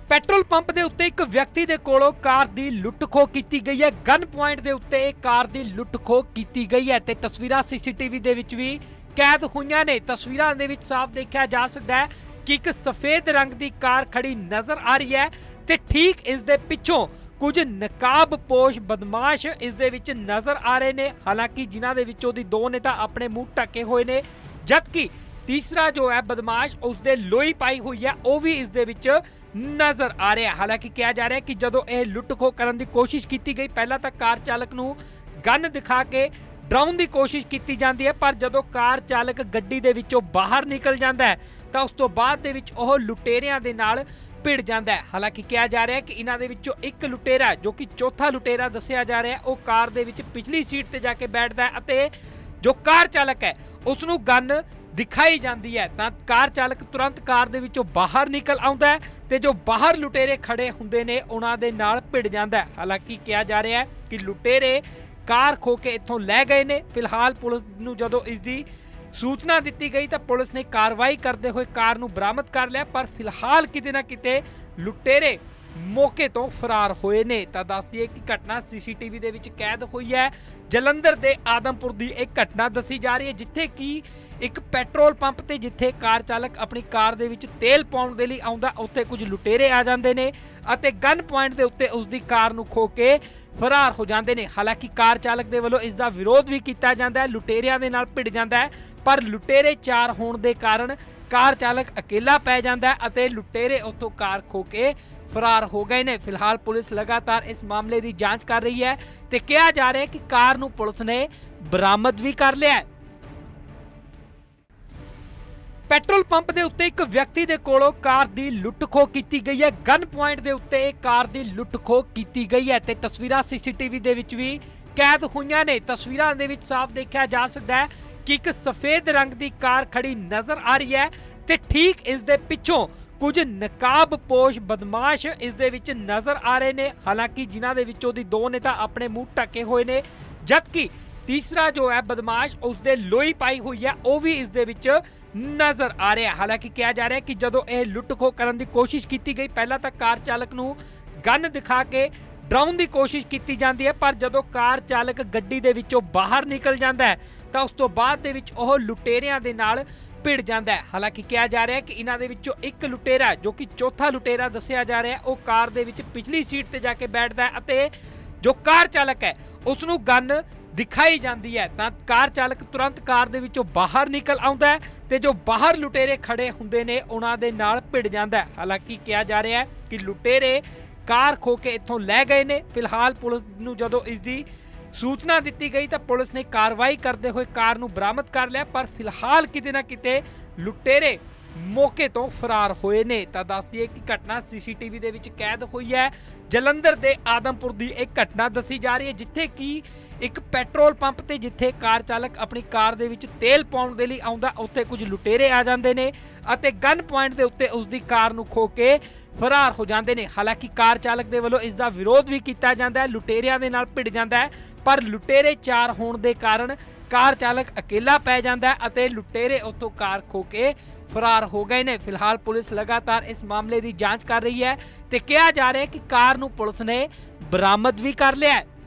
Petrol pump ਦੇ ਉੱਤੇ ਇੱਕ ਵਿਅਕਤੀ ਦੇ ਕੋਲੋਂ ਕਾਰ ਦੀ ਲੁੱਟ-ਖੋਹ ਕੀਤੀ ਗਈ ਹੈ। ਗਨ ਪੁਆਇੰਟ ਦੇ ਉੱਤੇ ਇਹ ਕਾਰ ਦੀ ਲੁੱਟ-ਖੋਹ ਕੀਤੀ ਗਈ ਹੈ ਤੇ ਤਸਵੀਰਾਂ ਸੀਸੀਟੀਵੀ ਦੇ ਵਿੱਚ ਵੀ ਕੈਦ ਹੋਈਆਂ ਨੇ। ਤਸਵੀਰਾਂ ਦੇ ਵਿੱਚ ਸਾਫ਼ ਦੇਖਿਆ ਜਾ ਸਕਦਾ ਹੈ ਕਿ ਇੱਕ ਸਫੇਦ ਰੰਗ ਦੀ ਕਾਰ ਖੜੀ ਨਜ਼ਰ ਆ ਰਹੀ ਹੈ ਤੇ ਠੀਕ ਇਸ ਦੇ ਪਿੱਛੋਂ ਕੁਝ ਨਕਾਬਪੋਸ਼ ਬਦਮਾਸ਼ ਇਸ ਦੇ ਵਿੱਚ ਨਜ਼ਰ ਆ ਰਹੇ ਨੇ। ਹਾਲਾਂਕਿ ਜਿਨ੍ਹਾਂ ਦੇ ਵਿੱਚੋਂ ਦੀ ਦੋ ਨੇ ਤਾਂ ਆਪਣੇ ਮੂੰਹ ਢੱਕੇ ਹੋਏ ਨੇ, ਜਦਕਿ ਤੀਸਰਾ ਜੋ ਹੈ ਬਦਮਾਸ਼ ਉਸਦੇ ਲੋਈ ਪਾਈ ਹੋਈ ਹੈ ਉਹ ਵੀ ਇਸ ਦੇ ਵਿੱਚ ਨਜ਼ਰ ਆ ਰਿਹਾ। ਹਾਲਾਂਕਿ ਕਿਹਾ ਜਾ ਰਿਹਾ ਕਿ ਜਦੋਂ ਇਹ ਲੁੱਟ-ਖੋਹ ਕਰਨ ਦੀ ਕੋਸ਼ਿਸ਼ ਕੀਤੀ ਗਈ, ਪਹਿਲਾਂ ਤਾਂ ਕਾਰ ਚਾਲਕ ਨੂੰ ਗਨ ਦਿਖਾ ਕੇ ਡਰਾਉਣ ਦੀ ਕੋਸ਼ਿਸ਼ ਕੀਤੀ ਜਾਂਦੀ ਹੈ, ਪਰ ਜਦੋਂ ਕਾਰ ਚਾਲਕ ਗੱਡੀ ਦੇ ਵਿੱਚੋਂ ਬਾਹਰ ਨਿਕਲ ਜਾਂਦਾ ਹੈ ਤਾਂ ਉਸ ਤੋਂ ਬਾਅਦ ਦੇ ਵਿੱਚ ਉਹ ਲੁਟੇਰਿਆਂ ਦੇ ਨਾਲ ਭਿੜ ਜਾਂਦਾ ਹੈ। ਹਾਲਾਂਕਿ ਕਿਹਾ ਜਾ ਰਿਹਾ ਹੈ ਕਿ ਇਹਨਾਂ ਦੇ ਵਿੱਚੋਂ ਇੱਕ ਲੁਟੇਰਾ, ਜੋ ਕਿ ਚੌਥਾ ਲੁਟੇਰਾ ਦੱਸਿਆ ਜਾ ਰਿਹਾ, ਉਹ ਕਾਰ ਦੇ ਵਿੱਚ ਪਿਛਲੀ ਸੀਟ ਤੇ ਜਾ ਕੇ ਬੈਠਦਾ ਹੈ ਅਤੇ ਜੋ ਕਾਰ ਚਾਲਕ ਹੈ ਉਸ ਨੂੰ ਗਨ ਦਿਖਾਈ ਜਾਂਦੀ ਹੈ ਤਾਂ ਕਾਰ ਚਾਲਕ ਤੁਰੰਤ ਕਾਰ ਦੇ ਵਿੱਚੋਂ ਬਾਹਰ ਨਿਕਲ ਆਉਂਦਾ ਹੈ ਤੇ ਜੋ ਬਾਹਰ ਲੁਟੇਰੇ ਖੜੇ ਹੁੰਦੇ ਨੇ ਉਹਨਾਂ ਦੇ ਨਾਲ ਭਿੜ ਜਾਂਦਾ ਹੈ। ਹਾਲਾਂਕਿ ਕਿਹਾ ਜਾ ਰਿਹਾ ਹੈ ਕਿ ਲੁਟੇਰੇ ਕਾਰ ਖੋ ਕੇ ਇੱਥੋਂ ਲੈ ਗਏ ਨੇ। ਫਿਲਹਾਲ ਪੁਲਿਸ ਨੂੰ ਜਦੋਂ ਇਸ ਦੀ ਸੂਚਨਾ ਦਿੱਤੀ ਗਈ ਤਾਂ ਪੁਲਿਸ ਨੇ ਕਾਰਵਾਈ ਕਰਦੇ ਹੋਏ ਕਾਰ ਨੂੰ ਬਰਾਮਦ ਕਰ ਲਿਆ, ਪਰ ਫਿਲਹਾਲ ਕਿਤੇ ਨਾ ਕਿਤੇ ਲੁਟੇਰੇ ਮੌਕੇ ਤੋਂ ਫਰਾਰ ਹੋਏ ਨੇ। ਤਾਂ ਦੱਸ ਦਈਏ ਕਿ ਘਟਨਾ ਸੀਸੀਟੀਵੀ ਦੇ ਵਿੱਚ ਕੈਦ ਹੋਈ ਹੈ। ਜਲੰਧਰ ਦੇ ਆਦਮਪੁਰ ਦੀ ਇੱਕ ਘਟਨਾ ਦੱਸੀ ਜਾ ਰਹੀ ਹੈ, ਜਿੱਥੇ ਕਿ ਇੱਕ ਪੈਟਰੋਲ ਪੰਪ ਤੇ ਜਿੱਥੇ ਕਾਰ ਚਾਲਕ ਆਪਣੀ ਕਾਰ ਦੇ ਵਿੱਚ ਤੇਲ ਪਾਉਣ ਦੇ ਲਈ ਆਉਂਦਾ, ਉੱਥੇ ਕੁਝ ਲੁਟੇਰੇ ਆ ਜਾਂਦੇ ਨੇ ਅਤੇ ਗਨ ਪੁਆਇੰਟ ਦੇ ਉੱਤੇ ਉਸ ਦੀ ਕਾਰ ਨੂੰ ਖੋ ਕੇ ਫਰਾਰ ਹੋ ਜਾਂਦੇ ਨੇ। ਹਾਲਾਂਕਿ ਕਾਰ ਚਾਲਕ ਦੇ ਵੱਲੋਂ ਇਸ ਦਾ ਵਿਰੋਧ ਵੀ ਕੀਤਾ ਜਾਂਦਾ ਹੈ, ਲੁਟੇਰਿਆਂ ਦੇ ਨਾਲ ਭਿੜ ਜਾਂਦਾ ਹੈ, ਪਰ ਲੁਟੇਰੇ ਚਾਰ ਹੋਣ ਦੇ ਕਾਰਨ ਕਾਰ ਚਾਲਕ ਅਕੇਲਾ ਪੈ ਜਾਂਦਾ ਹੈ ਅਤੇ ਲੁਟੇਰੇ ਉੱਥੋਂ ਕਾਰ ਖੋ ਕੇ ਫਰਾਰ ਹੋ ਗਏ ਨੇ। ਫਿਲਹਾਲ ਪੁਲਿਸ ਲਗਾਤਾਰ ਇਸ ਮਾਮਲੇ ਦੀ ਜਾਂਚ ਕਰ ਰਹੀ ਹੈ ਤੇ ਕਿਹਾ ਜਾ ਰਿਹਾ ਹੈ ਕਿ ਕਾਰ ਨੂੰ ਪੁਲਿਸ ਨੇ ਬਰਾਮਦ ਵੀ ਕਰ ਲਿਆ ਹੈ। ਪੈਟਰੋਲ ਪੰਪ ਦੇ ਉੱਤੇ ਇੱਕ ਵਿਅਕਤੀ ਦੇ ਕੋਲੋਂ ਕਾਰ ਦੀ ਲੁੱਟ-ਖੋਹ ਕੀਤੀ ਗਈ ਹੈ। ਗਨ ਪੁਆਇੰਟ ਦੇ ਉੱਤੇ ਇਹ ਕਾਰ ਦੀ ਲੁੱਟ-ਖੋਹ ਕੀਤੀ ਗਈ ਹੈ ਤੇ ਤਸਵੀਰਾਂ ਸੀਸੀਟੀਵੀ ਦੇ ਵਿੱਚ ਵੀ ਕੈਦ ਹੋਈਆਂ ਨੇ। ਤਸਵੀਰਾਂ ਦੇ ਵਿੱਚ ਸਾਫ਼ ਦੇਖਿਆ ਜਾ ਸਕਦਾ ਹੈ ਕਿ ਇੱਕ ਸਫੇਦ ਰੰਗ ਦੀ ਕਾਰ ਖੜੀ ਨਜ਼ਰ ਆ ਰਹੀ ਹੈ ਤੇ ਠੀਕ ਇਸ ਦੇ ਪਿੱਛੋਂ ਕੁਝ ਨਕਾਬਪੋਸ਼ ਬਦਮਾਸ਼ ਇਸ ਦੇ ਵਿੱਚ ਨਜ਼ਰ ਆ ਰਹੇ ਨੇ। ਹਾਲਾਂਕਿ ਜਿਨ੍ਹਾਂ ਦੇ ਵਿੱਚੋਂ ਦੀ ਦੋ ਨੇ ਤਾਂ ਆਪਣੇ ਮੂੰਹ ਢੱਕੇ ਹੋਏ ਨੇ, ਜਦਕਿ ਤੀਸਰਾ ਜੋ ਹੈ ਬਦਮਾਸ਼ ਉਸਦੇ ਲੋਈ ਪਾਈ ਹੋਈ ਹੈ ਉਹ ਵੀ ਇਸ ਦੇ ਵਿੱਚ ਨਜ਼ਰ ਆ ਰਿਹਾ। ਹਾਲਾਂਕਿ ਕਿਹਾ ਜਾ ਰਿਹਾ ਕਿ ਜਦੋਂ ਇਹ ਲੁੱਟ-ਖੋਹ ਕਰਨ ਦੀ ਕੋਸ਼ਿਸ਼ ਕੀਤੀ ਗਈ, ਪਹਿਲਾਂ ਤਾਂ ਕਾਰ ਚਾਲਕ ਨੂੰ ਗਨ ਦਿਖਾ ਕੇ ਡਰਾਉਣ ਦੀ ਕੋਸ਼ਿਸ਼ ਕੀਤੀ ਜਾਂਦੀ ਹੈ, ਪਰ ਜਦੋਂ ਕਾਰ ਚਾਲਕ ਗੱਡੀ ਦੇ ਵਿੱਚੋਂ ਬਾਹਰ ਨਿਕਲ ਜਾਂਦਾ ਹੈ ਤਾਂ ਉਸ ਤੋਂ ਬਾਅਦ ਦੇ ਵਿੱਚ ਉਹ ਲੁਟੇਰਿਆਂ ਦੇ ਨਾਲ ਭਿੜ ਜਾਂਦਾ ਹੈ। ਹਾਲਾਂਕਿ ਕਿਹਾ ਜਾ ਰਿਹਾ ਕਿ ਇਹਨਾਂ ਦੇ ਵਿੱਚੋਂ ਇੱਕ ਲੁਟੇਰਾ, ਜੋ ਕਿ ਚੌਥਾ ਲੁਟੇਰਾ ਦੱਸਿਆ ਜਾ ਰਿਹਾ, ਉਹ ਕਾਰ ਦੇ ਵਿੱਚ ਪਿਛਲੀ ਸੀਟ ਤੇ ਜਾ ਕੇ ਬੈਠਦਾ ਹੈ ਅਤੇ ਜੋ ਕਾਰ ਚਾਲਕ ਹੈ ਉਸ ਨੂੰ ਗਨ ਦਿਖਾਈ ਜਾਂਦੀ ਹੈ ਤਾਂ ਕਾਰ ਚਾਲਕ ਤੁਰੰਤ ਕਾਰ ਦੇ ਵਿੱਚੋਂ ਬਾਹਰ ਨਿਕਲ ਆਉਂਦਾ ਹੈ ਤੇ ਜੋ ਬਾਹਰ ਲੁਟੇਰੇ ਖੜੇ ਹੁੰਦੇ ਨੇ ਉਹਨਾਂ ਦੇ ਨਾਲ ਭਿੜ ਜਾਂਦਾ ਹੈ। ਹਾਲਾਂਕਿ ਕਿਹਾ ਜਾ ਰਿਹਾ ਹੈ ਕਿ ਲੁਟੇਰੇ ਕਾਰ ਖੋ ਕੇ ਇੱਥੋਂ ਲੈ ਗਏ ਨੇ। ਫਿਲਹਾਲ ਪੁਲਿਸ ਨੂੰ ਜਦੋਂ ਇਸ ਦੀ ਸੂਚਨਾ ਦਿੱਤੀ ਗਈ ਤਾਂ ਪੁਲਿਸ ਨੇ ਕਾਰਵਾਈ ਕਰਦੇ ਹੋਏ ਕਾਰ ਨੂੰ ਬਰਾਮਦ ਕਰ ਲਿਆ, ਪਰ ਫਿਲਹਾਲ ਕਿਤੇ ਨਾ ਕਿਤੇ ਲੁਟੇਰੇ ਮੌਕੇ ਤੋਂ ਫਰਾਰ ਹੋਏ ਨੇ। ਤਾਂ ਦੱਸ ਦਈਏ ਕਿ ਘਟਨਾ ਸੀਸੀਟੀਵੀ ਦੇ ਵਿੱਚ ਕੈਦ ਹੋਈ ਹੈ। ਜਲੰਧਰ ਦੇ ਆਦਮਪੁਰ ਦੀ ਇੱਕ ਘਟਨਾ ਦੱਸੀ ਜਾ ਰਹੀ ਹੈ, ਜਿੱਥੇ ਕਿ ਇੱਕ ਪੈਟਰੋਲ ਪੰਪ ਤੇ ਜਿੱਥੇ ਕਾਰ ਚਾਲਕ ਆਪਣੀ ਕਾਰ ਦੇ ਵਿੱਚ ਤੇਲ ਪਾਉਣ ਦੇ ਲਈ ਆਉਂਦਾ, ਉੱਥੇ ਕੁਝ ਲੁਟੇਰੇ ਆ ਜਾਂਦੇ ਨੇ ਅਤੇ ਗਨ ਪੁਆਇੰਟ ਦੇ ਉੱਤੇ ਉਸ ਦੀ ਕਾਰ ਨੂੰ ਖੋ ਕੇ ਫਰਾਰ ਹੋ ਜਾਂਦੇ ਨੇ। ਹਾਲਾਂਕਿ ਕਾਰ ਚਾਲਕ ਦੇ ਵੱਲੋਂ ਇਸ ਦਾ ਵਿਰੋਧ ਵੀ ਕੀਤਾ ਜਾਂਦਾ ਹੈ, ਲੁਟੇਰਿਆਂ ਦੇ ਨਾਲ ਭਿੜ ਜਾਂਦਾ ਹੈ, ਪਰ ਲੁਟੇਰੇ ਚਾਰ ਹੋਣ ਦੇ ਕਾਰਨ ਕਾਰ ਚਾਲਕ ਅਕੇਲਾ ਪੈ ਜਾਂਦਾ ਹੈ ਅਤੇ ਲੁਟੇਰੇ ਉੱਥੋਂ ਕਾਰ ਖੋ ਕੇ ਫਰਾਰ ਹੋ ਗਏ ਨੇ। ਫਿਲਹਾਲ ਪੁਲਿਸ ਲਗਾਤਾਰ ਇਸ ਮਾਮਲੇ ਦੀ ਜਾਂਚ ਕਰ ਰਹੀ ਹੈ ਤੇ ਕਿਹਾ ਜਾ ਰਿਹਾ ਹੈ ਕਿ ਕਾਰ ਨੂੰ ਪੁਲਿਸ ਨੇ ਬਰਾਮਦ ਵੀ ਕਰ ਲਿਆ ਹੈ।